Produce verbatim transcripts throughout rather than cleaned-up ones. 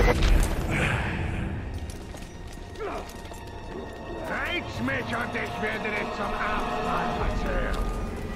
Reiz mich und ich werde dich zum Abendmahl verzehren.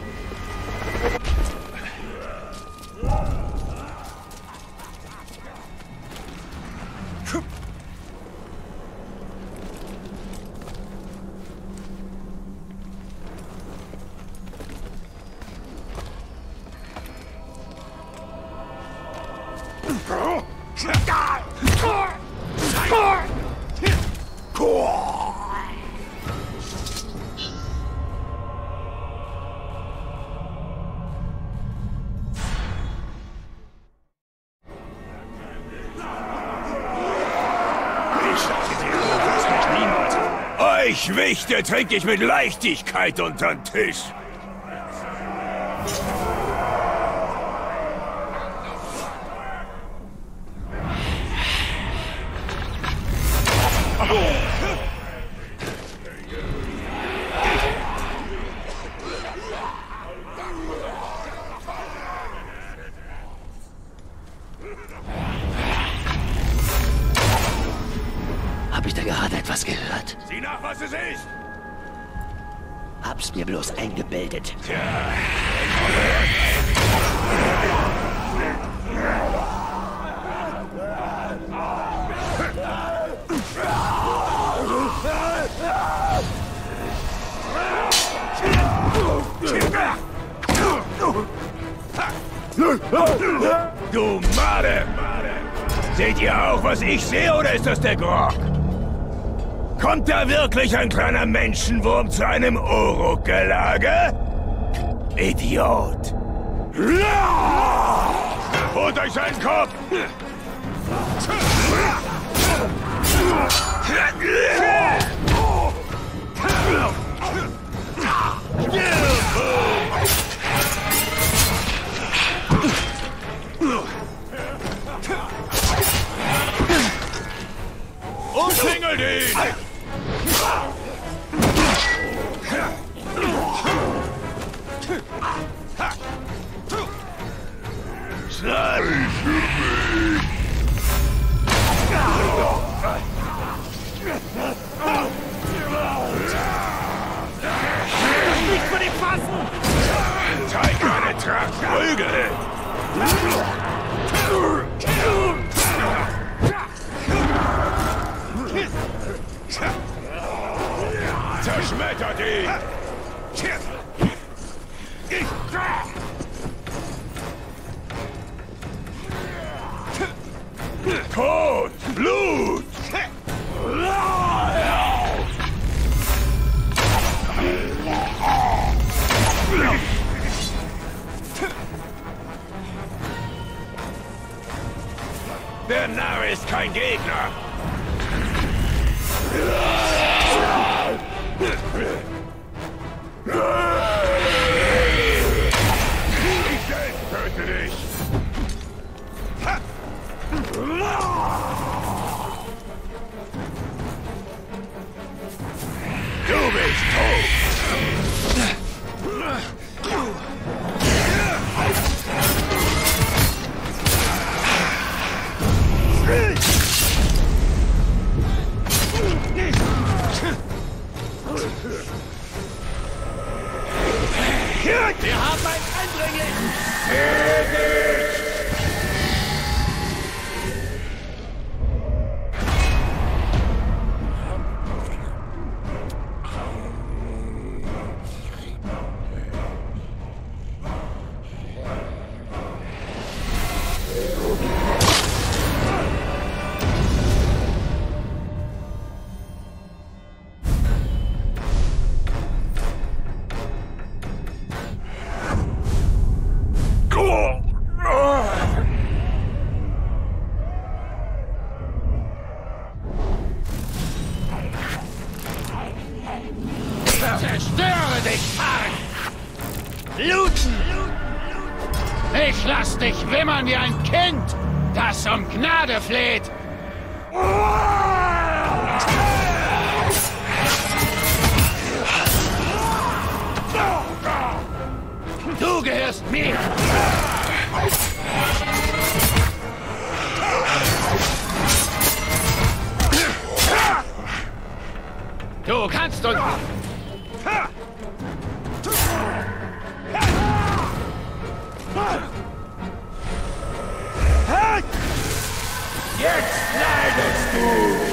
Euch Wichte trinke ich mit Leichtigkeit unter den Tisch. Hab ich da gerade etwas gehört? Sieh nach, was es ist! Hab's mir bloß eingebildet. Tja. Du Made! Seht ihr auch, was ich sehe, oder ist das der Grog? Kommt da wirklich ein kleiner Menschenwurm zu einem Uruk-Gelage? Idiot! Holt euch seinen Kopf! Umzingelt ihn! Schlag Nicht für die Fassen! Zeig keine Tracht, Prügel! Zerschmettert ihn! Kot! Blut! Der Narr ist kein Gegner! Ich selbst töte dich! Du bist tot! Wir haben einen Eindringling! Zerstöre dich, Arg! Luten! Ich lass dich wimmern wie ein Kind, das um Gnade fleht! Du gehörst mir! Du kannst uns... Jetzt leidest du!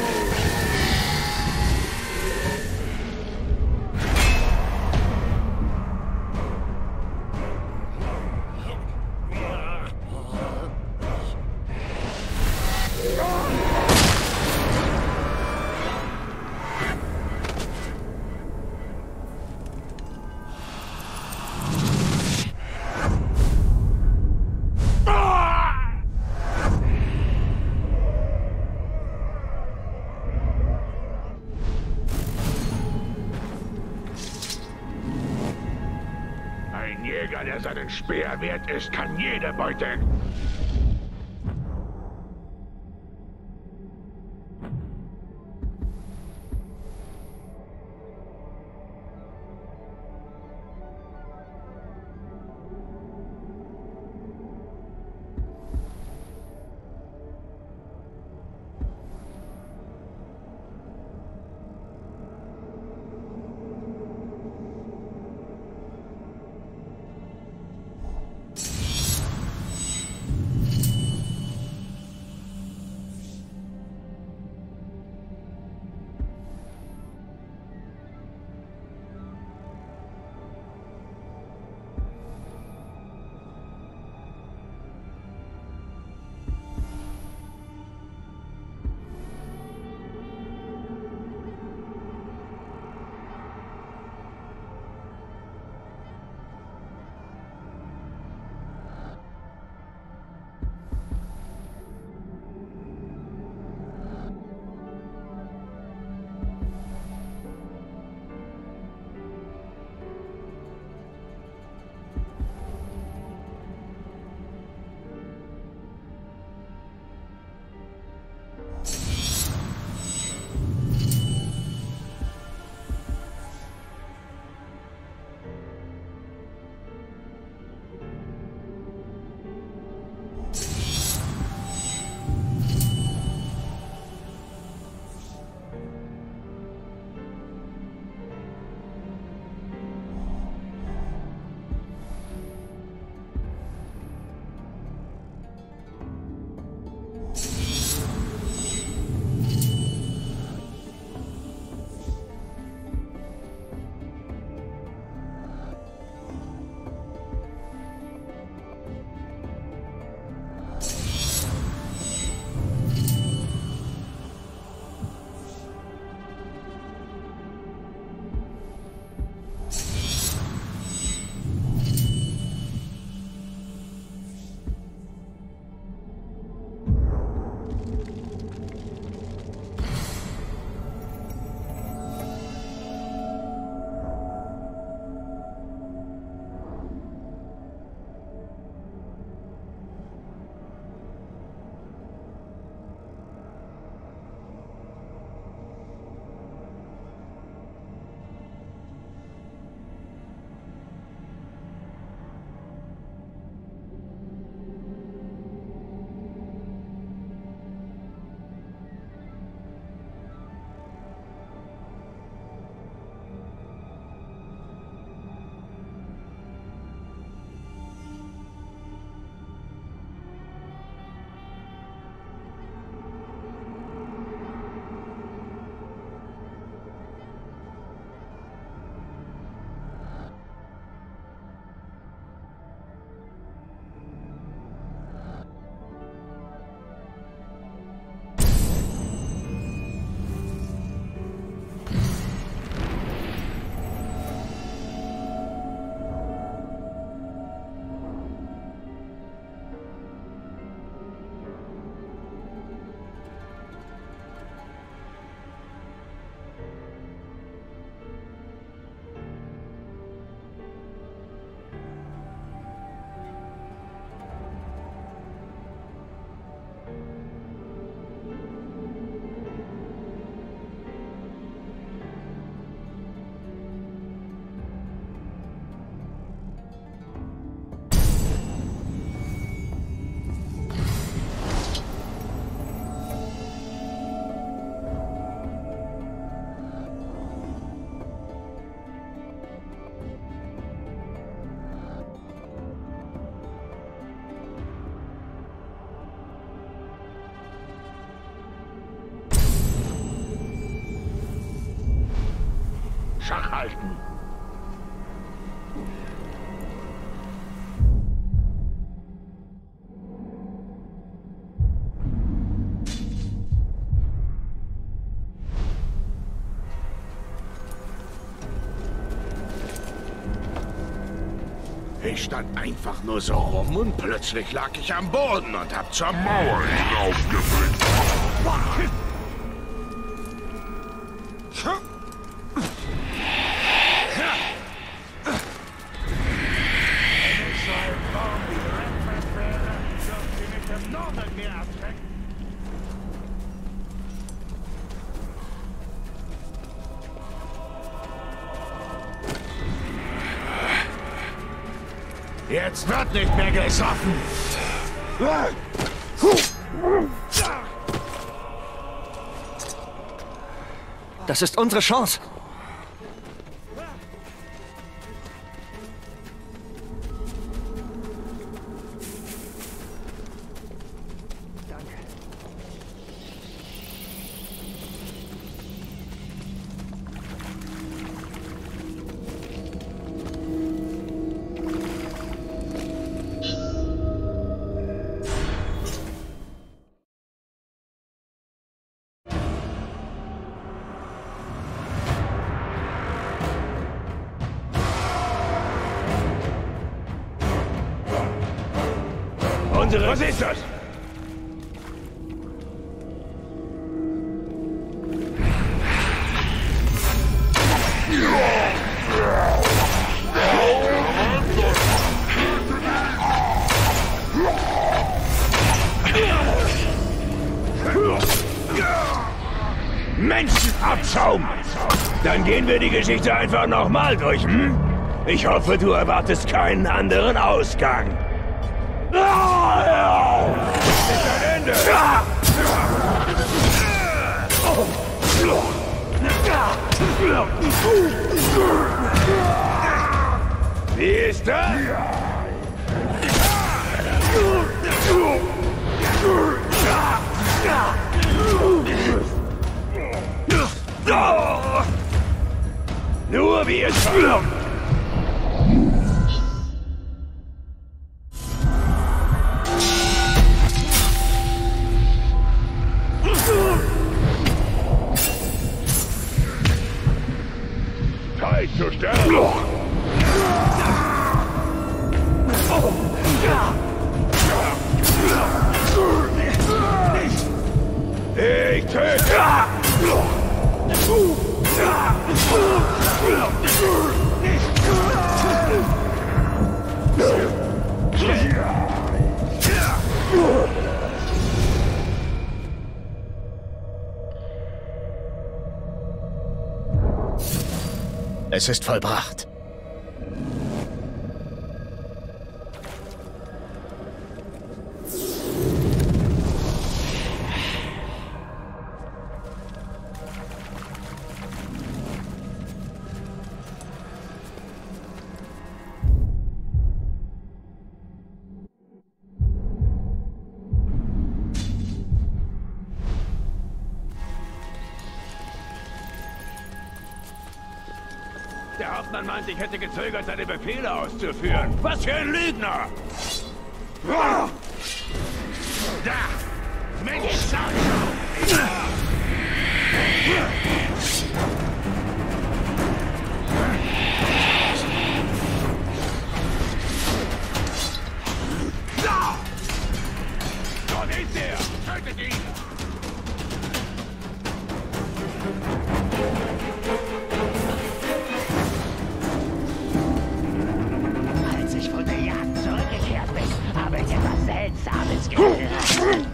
Ein Jäger, der seinen Speer wert ist, kann jede Beute... Schach halten. Ich stand einfach nur so rum und plötzlich lag ich am Boden und hab zur Mauer hinaufgeblickt. Jetzt wird nicht mehr gesoffen. Das ist unsere Chance. Unsere... Was ist das? Menschenabschaum! Dann gehen wir die Geschichte einfach nochmal durch, hm? Ich hoffe, du erwartest keinen anderen Ausgang. Das ist ein Ende! Wie ist das? Nur wie es war. Zeit zu sterben. Ich töte! Es ist vollbracht. Der Hauptmann meint, ich hätte gezögert, seine Befehle auszuführen. Was für ein Lügner! Da! Mensch, sag Dort ist er! Tötet ihn! Als ich von der Jagd zurückgekehrt bin, habe ich etwas Seltsames gehört.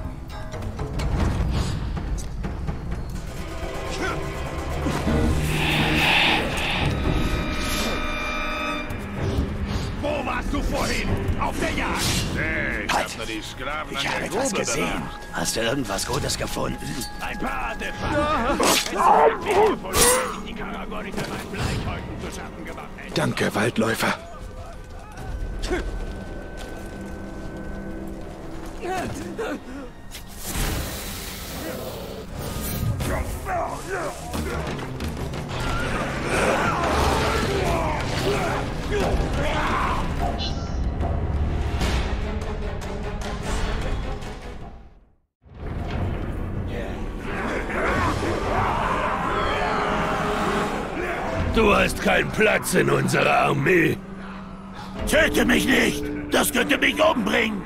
Wo warst du vorhin? Auf der Jagd! Nee, ich Halt. hab nur die Sklaven Ich an habe der etwas Grube gesehen. bewacht. Hast du irgendwas Gutes gefunden? Ein paar Artefakte! Es sind viele von denen, die Karagornis an meinen Bleichhäuten zu schaffen gemacht hätten. Danke, Waldläufer. Du hast keinen Platz in unserer Armee. Töte mich nicht! Das könnte mich umbringen!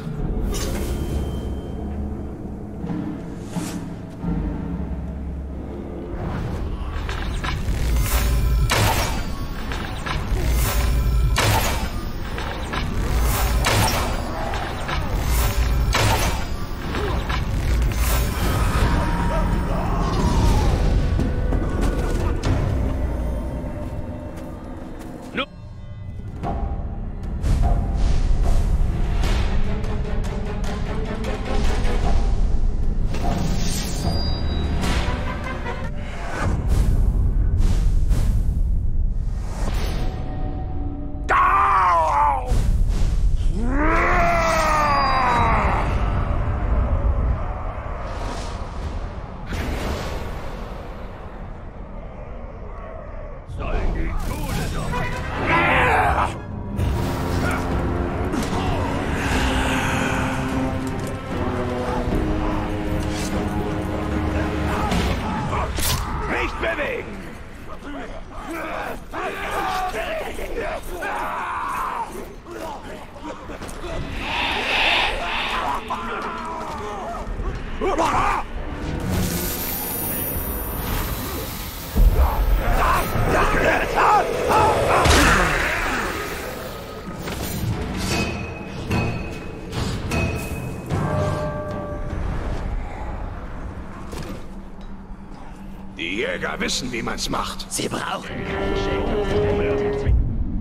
Die Jäger wissen, wie man's macht. Sie brauchen kein Schild.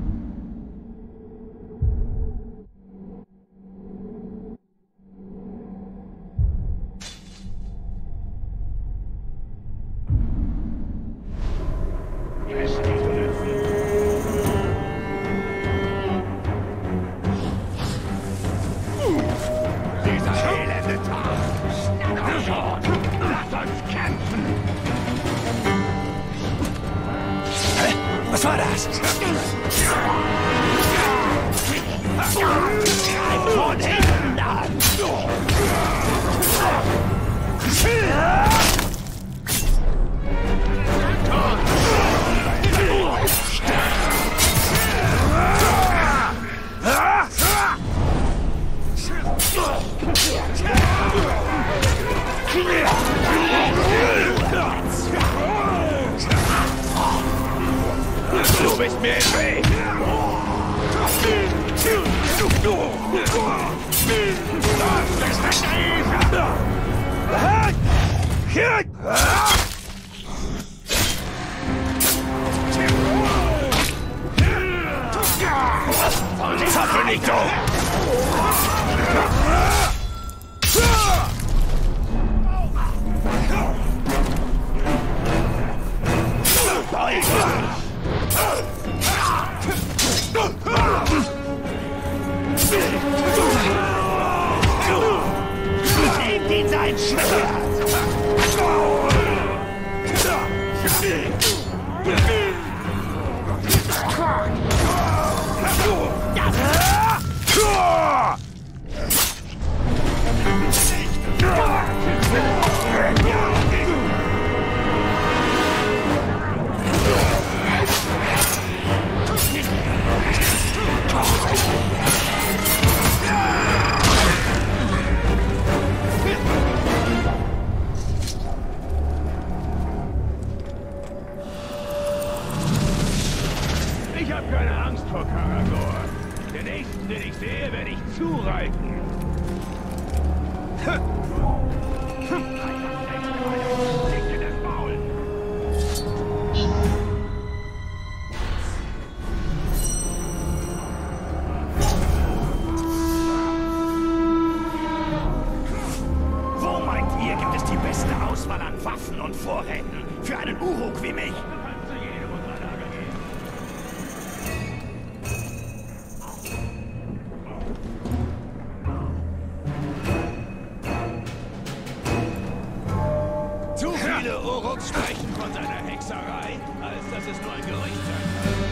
Dieser elende Tag. Komm schon, lass uns kämpfen. Hä? Was war das? Greif von hinten an! Du bist mir im Weg! Zappel nicht so! Nehmt ihn sein Schwert! Ich hab keine Angst vor Karagor. Den nächsten, den ich sehe, werde ich zureiten. Leg dir das Maul! Wo meint ihr, gibt es die beste Auswahl an Waffen und Vorräten für einen Uruk wie mich? Zu viele Uruks sprechen von seiner Hexerei, als dass es nur ein Gerücht sein kann.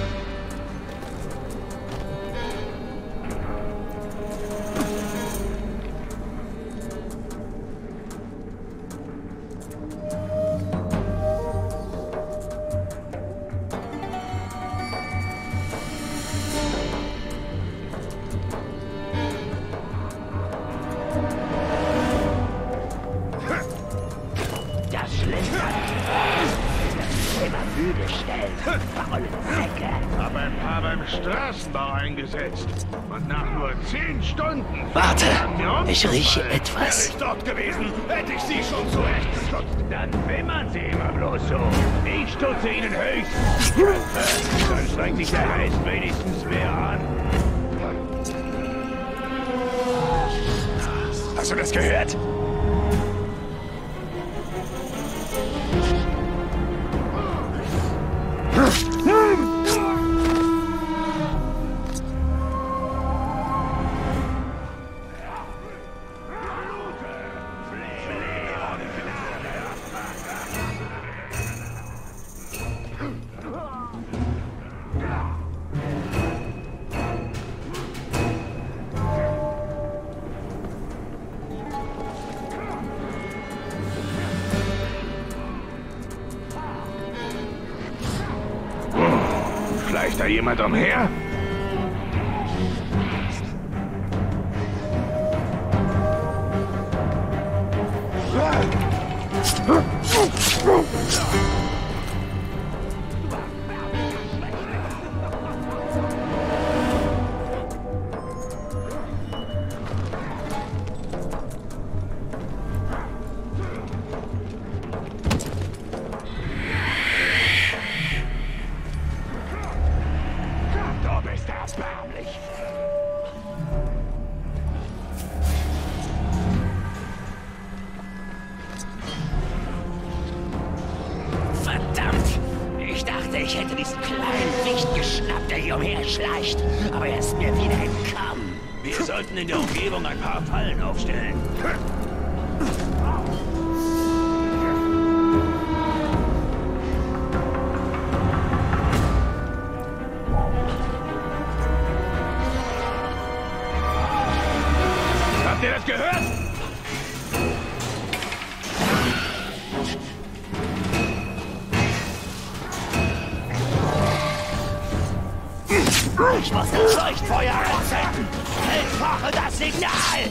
gestellt. Faule Säcke. Hab ein paar beim Straßenbau eingesetzt. Und nach nur zehn Stunden... Warte, ich rieche etwas. Wäre ich dort gewesen, hätte ich sie schon zurechtgestutzt. Dann wimmern sie immer bloß so. Ich stutze ihnen höchstens. Dann strengt sich der Geist wenigstens mehr an. Hast du das gehört? Schleicht da jemand umher? Ich hätte diesen kleinen Wicht geschnappt, der hier umherschleicht. Aber er ist mir wieder entkommen. Wir sollten in der Umgebung ein paar Fallen aufstellen. Habt ihr das gehört? Ich muss das Leuchtfeuer anzünden! Ich brauche das Signal!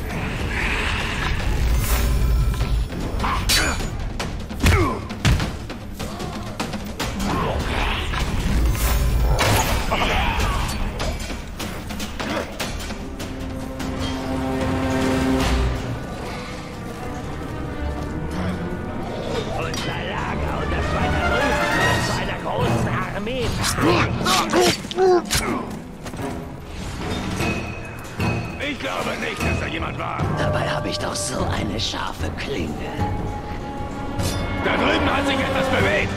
Unser Lager und das weiter drüben zu einer großen Armee. Ich glaube nicht, dass da jemand war. Dabei habe ich doch so eine scharfe Klinge. Da drüben hat sich etwas bewegt.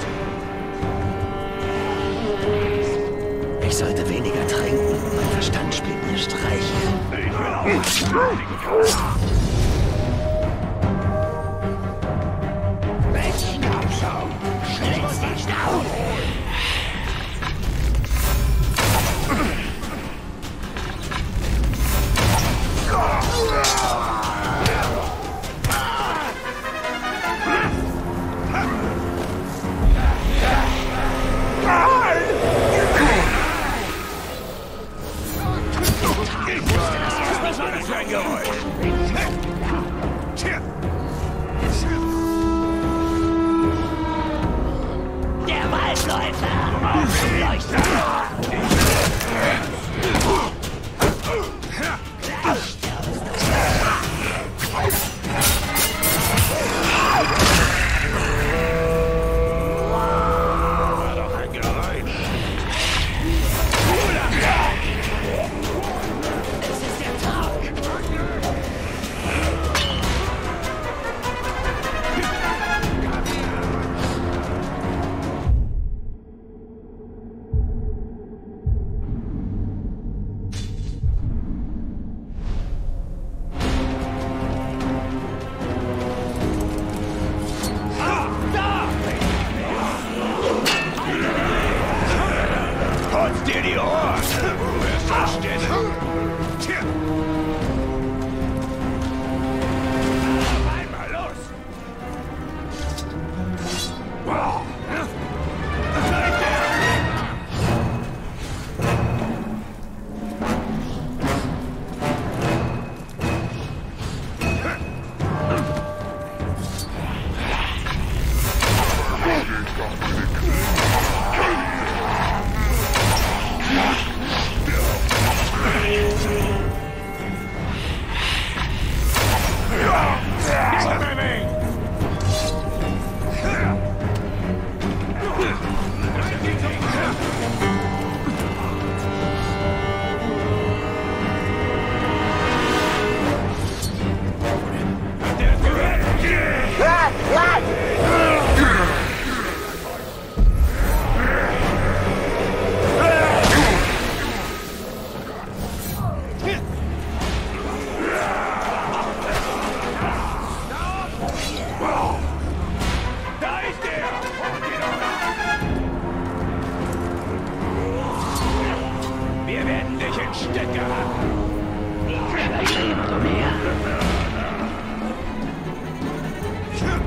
Ich sollte weniger trinken. Mein Verstand spielt mir Streiche. Ich will auch. Mädchen, komm schon! Schlitz die Schnauze! Was war das für ein Geräusch? Der Waldläufer! Auf dem Leuchter! War doch ein Geräusch. Es ist der Tag!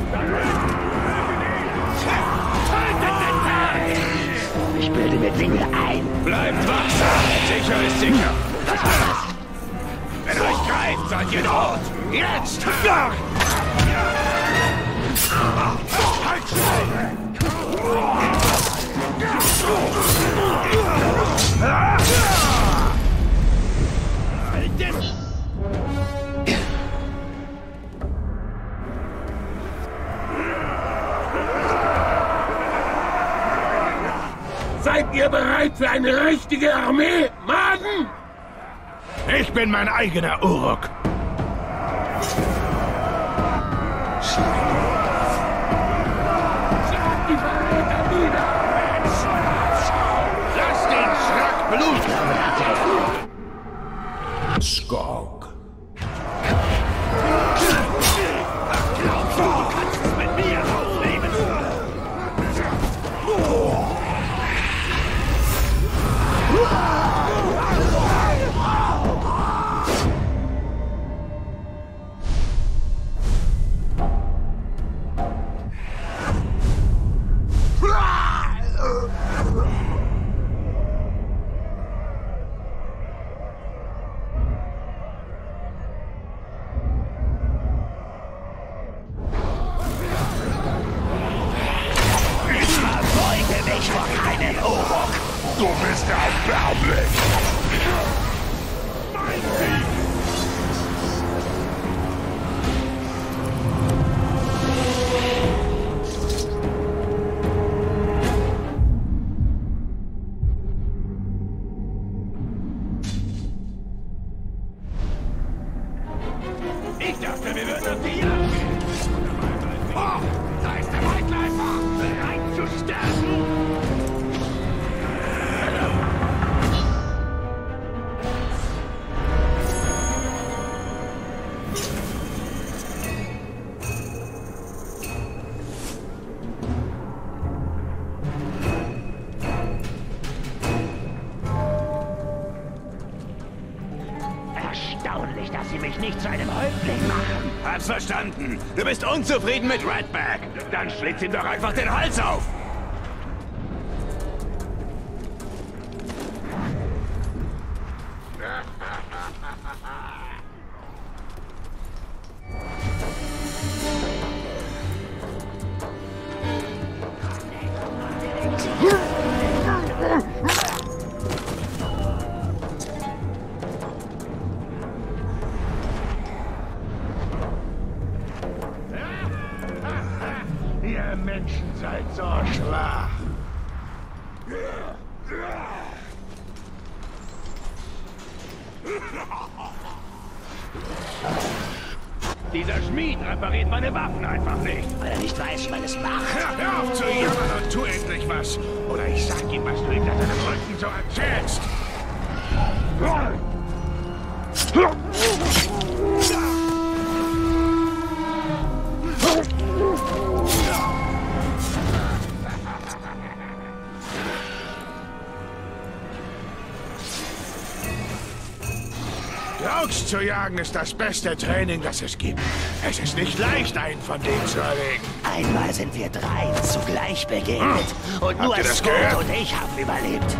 Ich bilde mir Dinge ein. Bleibt wachsam! Sicher ist sicher! Was war das? Wenn euch greift, seid ihr tot! Jetzt! Halt schnell! Seid ihr bereit für eine richtige Armee, Maden? Ich bin mein eigener Uruk. Schlag die Verräter nieder! Lass den Schreck bluten! Skog. Glaubst du, du kannst es mit mir aufnehmen? Du bist erbärmlich! Mein Sieg! Ich dachte, wir würden auf die Jagd gehen. Oh, da ist der Weitläufer! Bereit zu sterben! Erstaunlich, dass Sie mich nicht zu einem Häuptling machen. Hab's verstanden. Du bist unzufrieden mit Redback. Dann schlitz ihm doch einfach den Hals auf. Ihr Menschen seid so schwach. Dieser Schmied repariert meine Waffen einfach nicht. Weil er nicht weiß, wie man es macht. Hör auf zu jammern und tu endlich was. Oder ich sag ihm, was du hinter deinem Rücken so erzählst. Rauchs zu jagen ist das beste Training, das es gibt. Es ist nicht leicht, einen von denen zu erlegen. Einmal sind wir drei zugleich begegnet. Und Habt nur ihr das Scott gehört? und ich haben überlebt.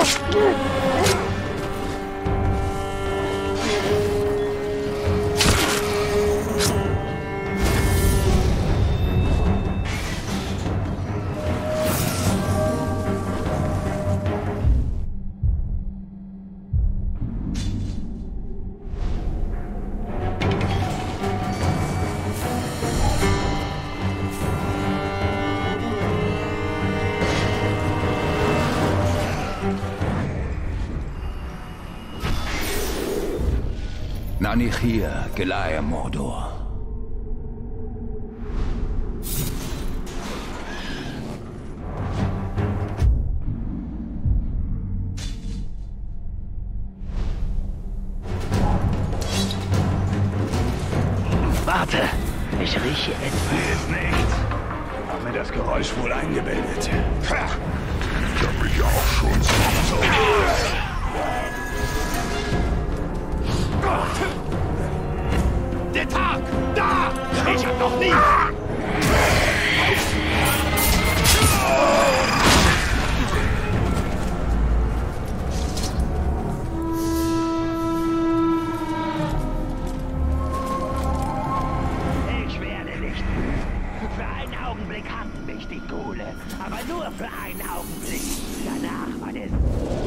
Nanichir, Gelaya Mordor. Warte, ich rieche etwas. Ist nichts. Hab mir das Geräusch wohl eingebildet. Ha! Ich hab mich auch schon so. Der Tag! Da! Ich hab noch nie... Für einen Augenblick hatten mich die Ghule, aber nur für einen Augenblick. Danach war der...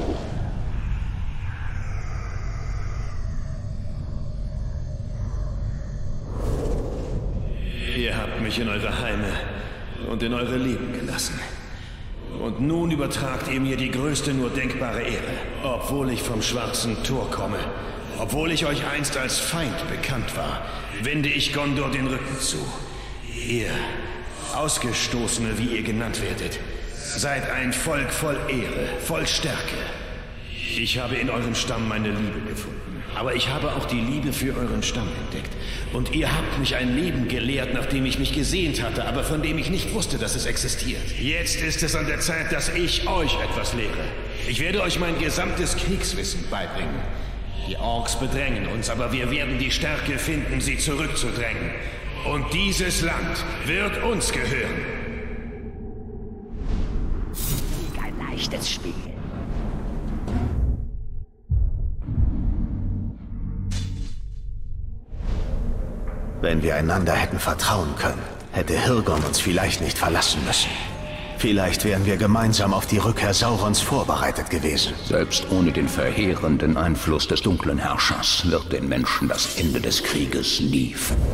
Ihr habt mich in eure Heime und in eure Leben gelassen. Und nun übertragt ihr mir die größte nur denkbare Ehre. Obwohl ich vom Schwarzen Tor komme, obwohl ich euch einst als Feind bekannt war, wende ich Gondor den Rücken zu. Ihr, Ausgestoßene, wie ihr genannt werdet, seid ein Volk voll Ehre, voll Stärke. Ich habe in eurem Stamm meine Liebe gefunden, aber ich habe auch die Liebe für euren Stamm entdeckt. Und ihr habt mich ein Leben gelehrt, nach dem ich mich gesehnt hatte, aber von dem ich nicht wusste, dass es existiert. Jetzt ist es an der Zeit, dass ich euch etwas lehre. Ich werde euch mein gesamtes Kriegswissen beibringen. Die Orks bedrängen uns, aber wir werden die Stärke finden, sie zurückzudrängen. Und dieses Land wird uns gehören. Ein leichtes Spiel. Wenn wir einander hätten vertrauen können, hätte Hirgon uns vielleicht nicht verlassen müssen. Vielleicht wären wir gemeinsam auf die Rückkehr Saurons vorbereitet gewesen. Selbst ohne den verheerenden Einfluss des dunklen Herrschers wird den Menschen das Ende des Krieges nie.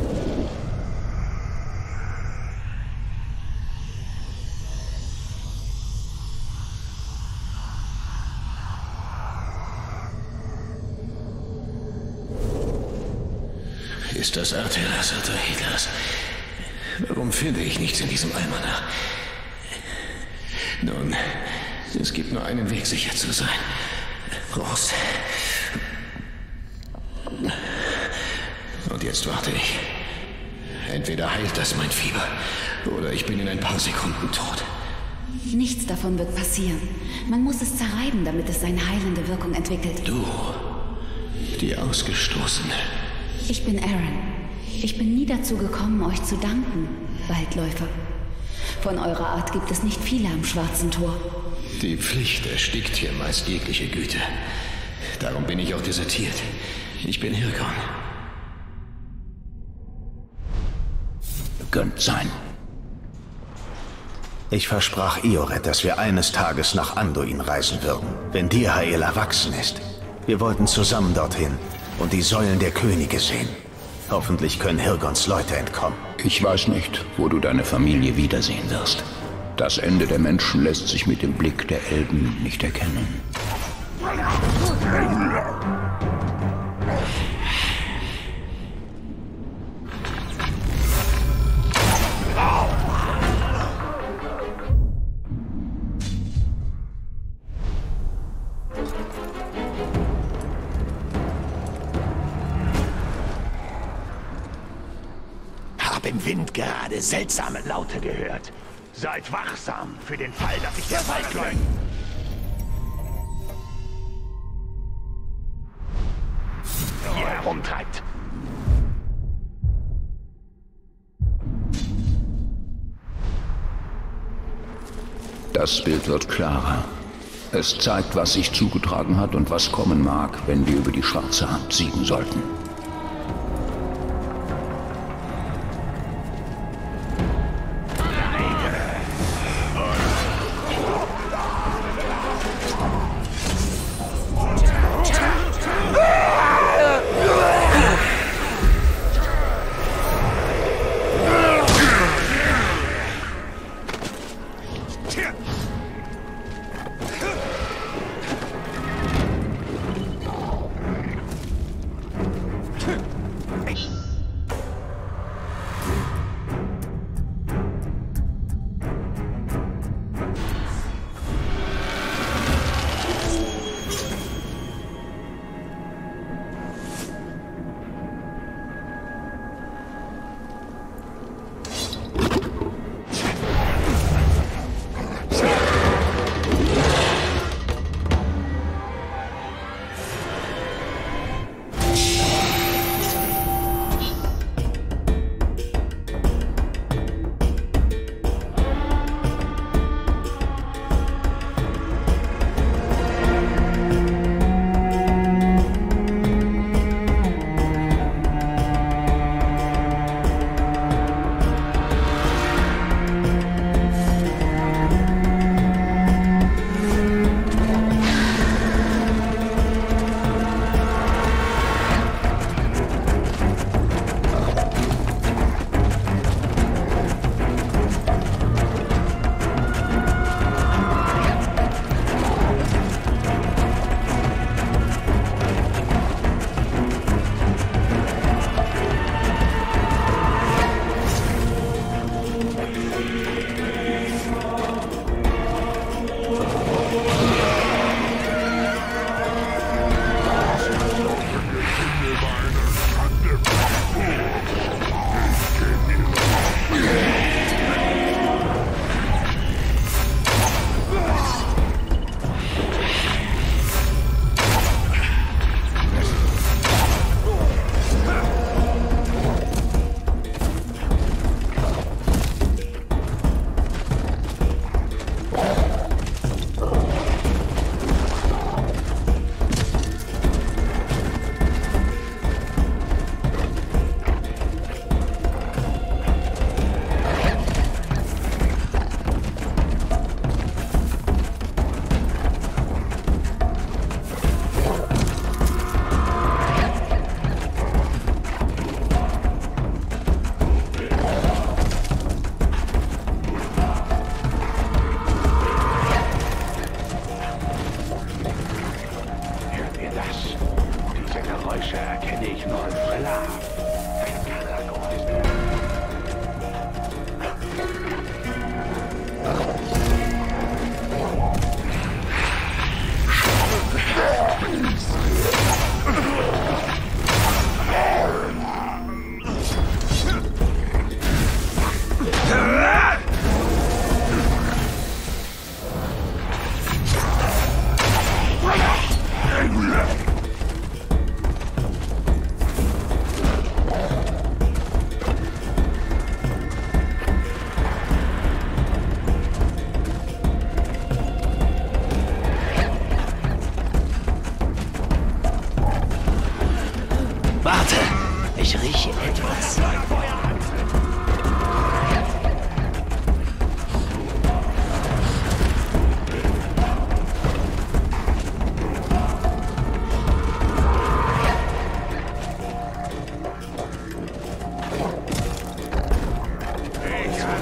Ist das Artelas oder Hitlers? Warum finde ich nichts in diesem Almanach? Nun, es gibt nur einen Weg, sicher zu sein. Raus. Und jetzt warte ich. Entweder heilt das mein Fieber, oder ich bin in ein paar Sekunden tot. Nichts davon wird passieren. Man muss es zerreiben, damit es seine heilende Wirkung entwickelt. Du, die Ausgestoßene. Ich bin Aaron. Ich bin nie dazu gekommen, euch zu danken, Waldläufer. Von eurer Art gibt es nicht viele am Schwarzen Tor. Die Pflicht erstickt hier meist jegliche Güte. Darum bin ich auch desertiert. Ich bin Hirgon. Gönnt sein. Ich versprach Iored, dass wir eines Tages nach Anduin reisen würden, wenn Dirhael erwachsen ist. Wir wollten zusammen dorthin und die Säulen der Könige sehen. Hoffentlich können Hirgons Leute entkommen. Ich weiß nicht, wo du deine Familie wiedersehen wirst. Das Ende der Menschen lässt sich mit dem Blick der Elben nicht erkennen. Im Wind gerade seltsame Laute gehört. Seid wachsam für den Fall, dass sich der Waldläufer hier herumtreibt. Das Bild wird klarer. Es zeigt, was sich zugetragen hat und was kommen mag, wenn wir über die Schwarze Hand siegen sollten.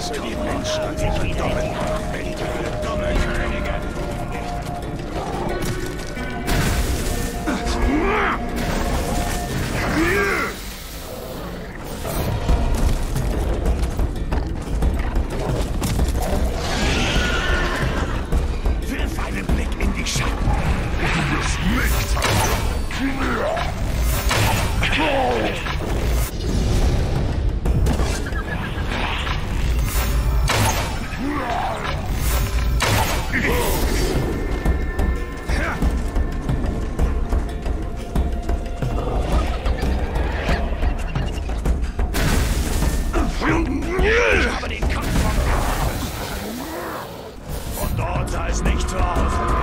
lasse die Menschen sich wieder dumme Könige. Wirf einen Blick in die Schatten. Du wirst nicht Ich habe den Kampf verloren. Und dort sah es nicht so aus.